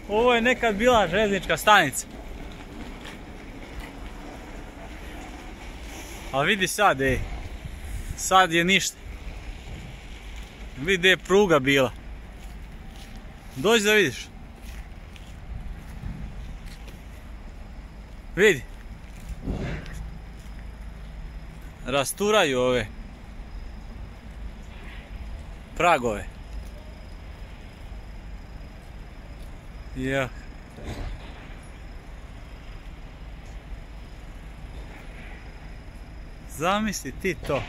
Ovo je nekad bila željeznička stanica. A vidi sad, sad je ništa. Vidi gdje je pruga bila. Dođi da vidiš. Vidi. Rasturaju ove pragove. Ja. Zamisli ti to.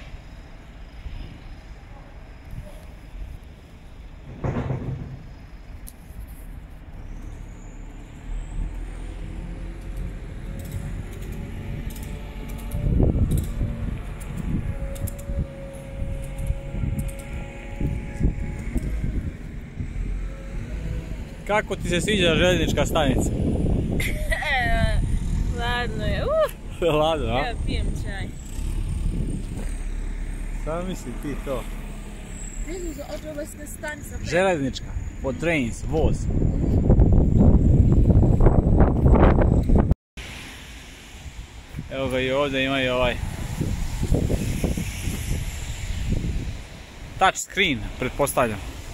Kako ti se sviđa željeznička stanica? Ladno je. Ladno, a? Evo pijem čaj. Zamisli ti to. Željeznička stanica. Željeznička. Po trains, voz. Evo ga i ovdje imaju ovaj touch screen, pretpostavljam.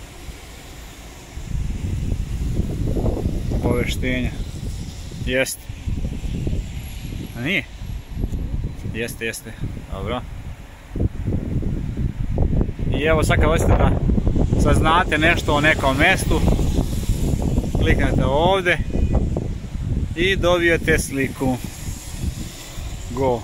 Obavještenja. Jeste. A nije? Jeste. Dobro. I evo sad kad hoćete da saznate nešto o nekom mjestu, kliknete ovdje i dobijete sliku. Go.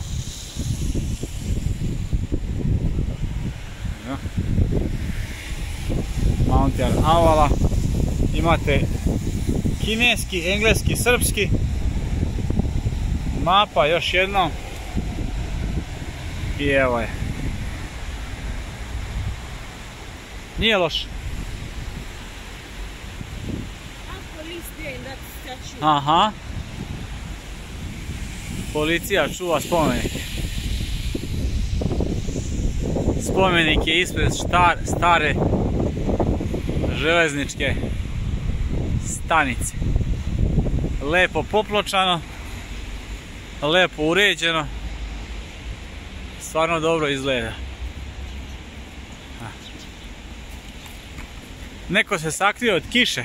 Mountain Avala. Imate kineski, engleski, srpski. Mapa još jednom. I evo je. Nije loš. Aha. Policija čuva spomenik. Spomenik je ispred stare željezničke stanice. Lepo popločano, lepo uređeno, stvarno dobro izgleda. Neko se sakrio od kiše.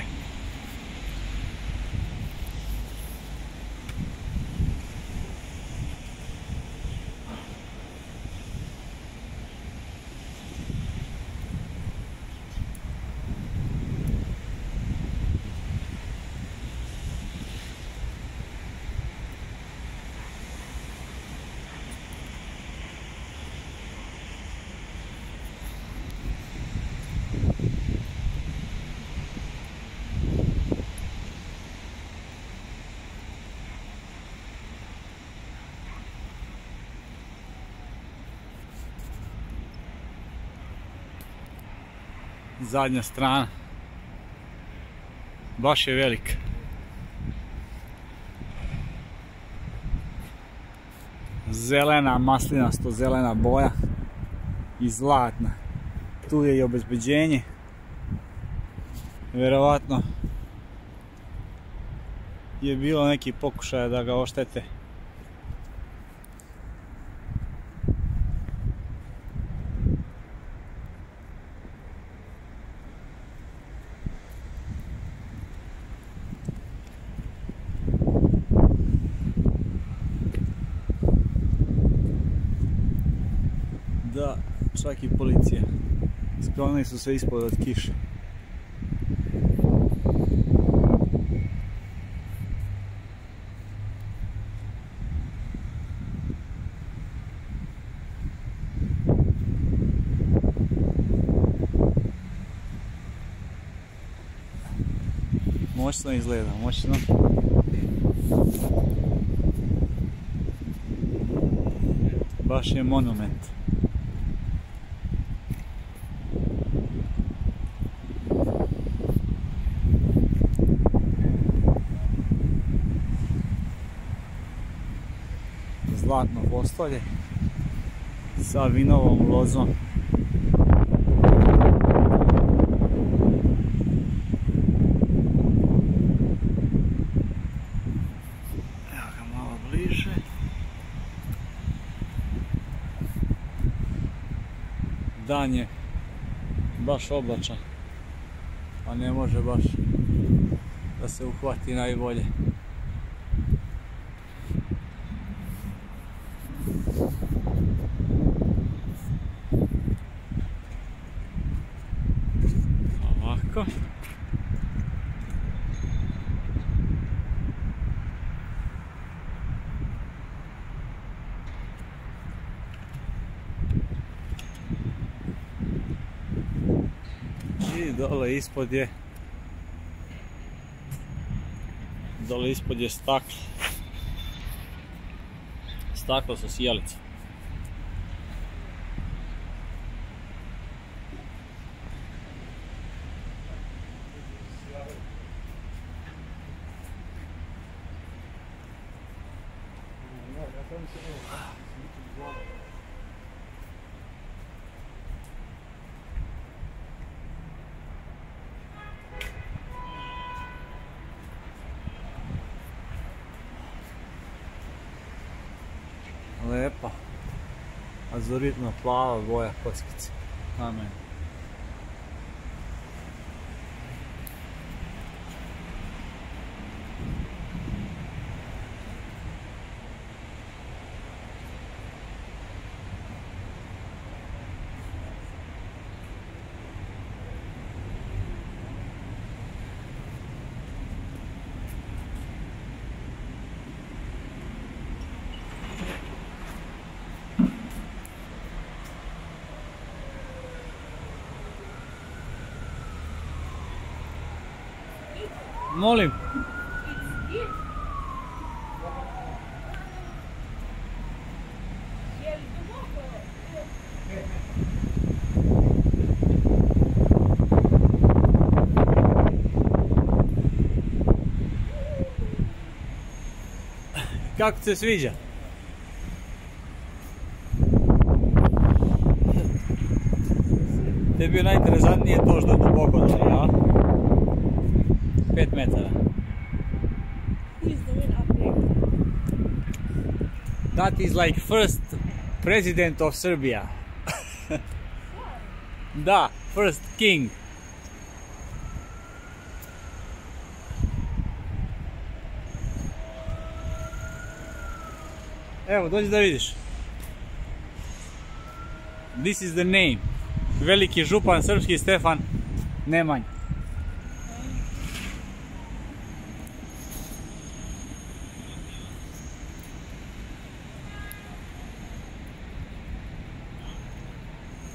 Zadnja strana. Baš je velik. Zelena, maslinasto zelena boja i zlatna. Tu je i obezbeđenje. Vjerovatno je bilo neki pokušaj da ga oštete. Da, čak i policija. Sklonili su se ispod od kiše. Moćno izgleda, moćno. Baš je monument. Zlatno postolje sa vinovom lozom. Dan je baš oblačan, pa ne može baš da se uhvati najbolje. Ovako. I dole ispod je staklo. Staklo sa sijalicom. Lepa, azuritno plava boja kockice. Amen. Molim. Kako ti se sviđa? Tebi je najinteresantnije to što je duboko dole, ja? 5 metara. That is like first president of Serbia. Da, first king. Evo, dođi da vidiš. This is the name. Veliki župan srpski Stefan Nemanja.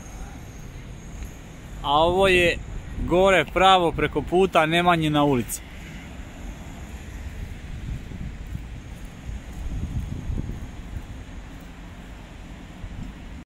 A ovo je gore pravo preko puta Nemanjina ulica.